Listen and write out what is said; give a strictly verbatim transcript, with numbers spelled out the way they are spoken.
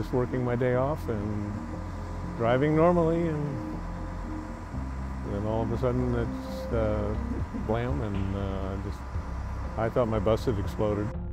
just working my day off and driving normally, and then all of a sudden it's uh, blam, and uh, just I thought my bus had exploded.